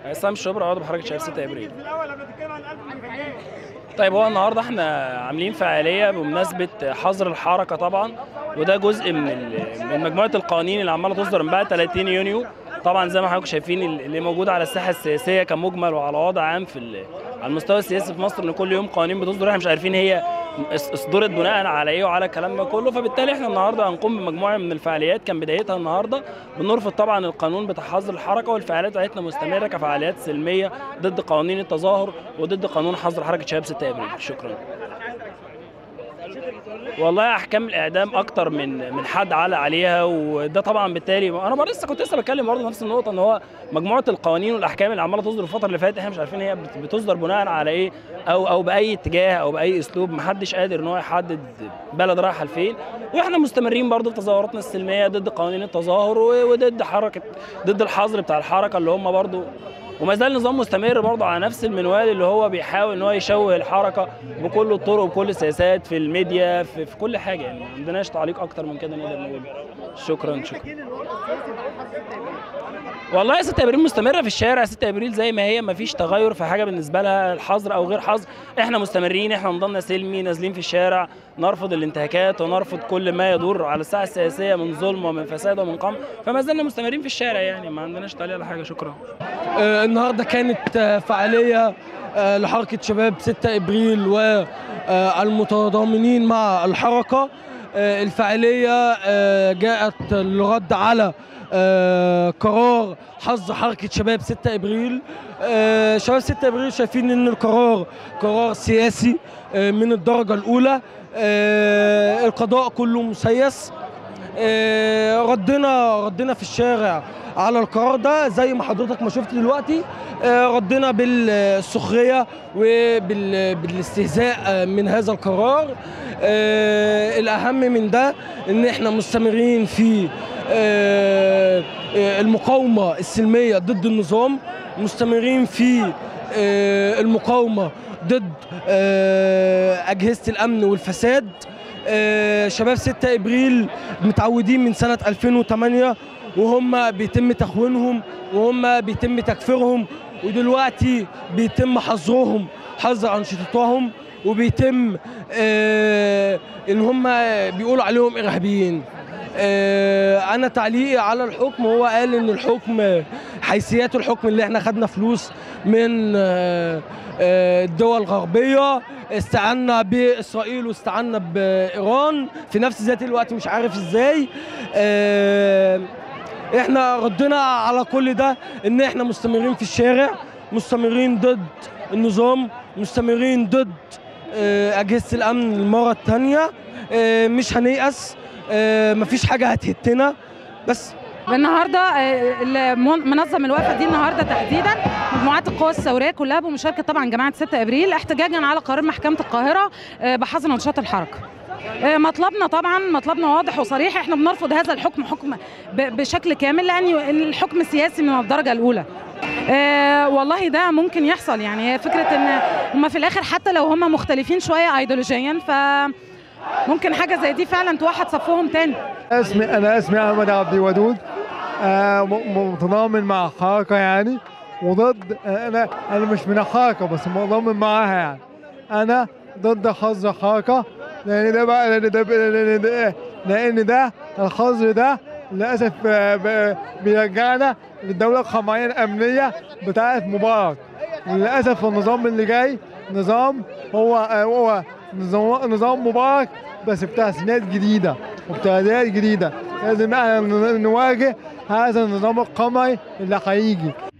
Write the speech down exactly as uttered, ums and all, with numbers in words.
عصام شبرا، عضو بحركه شباب ستة ابريل. طيب، هو النهارده احنا عاملين فعاليه بمناسبه حظر الحركه طبعا، وده جزء من من مجموعه القوانين اللي عماله تصدر من بعد ثلاثين يونيو. طبعا زي ما حضراتكم شايفين اللي موجود على الساحه السياسيه كمجمل وعلى وضع عام في على المستوى السياسي في مصر، ان كل يوم قوانين بتصدر احنا مش عارفين هي اصدرت بناء على ايه وعلى الكلام ده كله. فبالتالي احنا النهارده هنقوم بمجموعه من الفعاليات كان بدايتها النهارده بنرفض طبعا القانون بتاع حظر الحركه، والفعاليات بتاعتنا مستمره كفعاليات سلميه ضد قوانين التظاهر وضد قانون حظر حركه شباب ستة ابريل. شكرا. والله احكام الاعدام اكتر من من حد علق عليها، وده طبعا بالتالي انا برضه لسه كنت لسه بتكلم برضه نفس النقطه، ان هو مجموعه القوانين والاحكام اللي عماله تصدر الفتره اللي فاتت احنا مش عارفين هي بتصدر بناء على ايه او او باي اتجاه او باي اسلوب. محدش قادر ان هو يحدد بلد رايحه لفين، واحنا مستمرين برضه في تظاهراتنا السلميه ضد قوانين التظاهر وضد حركه ضد الحظر بتاع الحركه اللي هم برضه، وما زال النظام مستمر برضه على نفس المنوال اللي هو بيحاول ان هو يشوه الحركه بكل الطرق وبكل السياسات في الميديا في, في كل حاجه. يعني ما عندناش تعليق اكتر من كده نقدر نقول. شكرا شكرا. والله ستة ابريل مستمره في الشارع، ستة ابريل زي ما هي، ما فيش تغير في حاجه بالنسبه لها الحظر او غير حظر. احنا مستمرين، احنا نضالنا سلمي، نازلين في الشارع نرفض الانتهاكات ونرفض كل ما يدور على الساحه السياسيه من ظلم ومن فساد ومن قمع، فما زلنا مستمرين في الشارع. يعني ما عندناش تعليق على حاجه. شكرا. آه النهارده كانت آه فعاليه آه لحركه شباب ستة ابريل والمتضامنين مع الحركه. آه الفعاليه آه جاءت للرد على آه قرار حظر حركه شباب ستة ابريل. آه شباب ستة ابريل شايفين ان القرار قرار سياسي آه من الدرجه الاولى. آه القضاء كله مسيس. آه ردنا ردنا في الشارع على القرار ده زي ما حضرتك ما شفت دلوقتي. آه ردنا بالسخريه وبالاستهزاء من هذا القرار. آه الاهم من ده ان احنا مستمرين في آه المقاومه السلميه ضد النظام، مستمرين في آه المقاومه ضد آه اجهزه الامن والفساد. آه شباب ستة ابريل متعودين من سنه ألفين وثمانية وهم بيتم تخوينهم وهم بيتم تكفيرهم، ودلوقتي بيتم حظرهم حظر انشطتهم، وبيتم آه ان هم بيقولوا عليهم ارهابيين. آه انا تعليقي على الحكم، هو قال ان الحكم حيثيات الحكم اللي احنا خدنا فلوس من آه آه الدول الغربيه، استعنا باسرائيل واستعنا بايران في نفس ذات الوقت مش عارف ازاي. آه احنا ردنا على كل ده ان احنا مستمرين في الشارع، مستمرين ضد النظام، مستمرين ضد آه اجهزه الامن المره الثانيه. آه مش هنيأس، آه مفيش حاجه هتهتنا. بس النهارده منظم الوقفه دي النهارده تحديدا مجموعات القوى الثوريه كلها بمشاركه طبعا جماعه ستة ابريل احتجاجا على قرار محكمه القاهره بحظر نشاط الحركه. مطلبنا طبعا مطلبنا واضح وصريح، احنا بنرفض هذا الحكم حكم بشكل كامل، لان الحكم سياسي من الدرجه الاولى. أه والله ده ممكن يحصل، يعني فكره ان هم في الاخر حتى لو هم مختلفين شويه ايديولوجيا ف ممكن حاجه زي دي فعلا توحد صفهم تاني. اسمي انا اسمي احمد عبد الودود، آه متضامن مع الحركه يعني، وضد انا انا مش من الحركه بس متضامن معاها يعني. انا ضد حظر الحركه لان ده بقى لان ده لان ده, لأن ده الحظر ده للاسف بيرجعنا للدوله القمعيه الامنيه بتاعت مبارك. للاسف النظام اللي جاي نظام هو هو نظام نظام مبارك بس بتاع سنات جديده وبتعديلات جديده. لازم احنا نواجه هذا النظام القمعي اللي هيجي.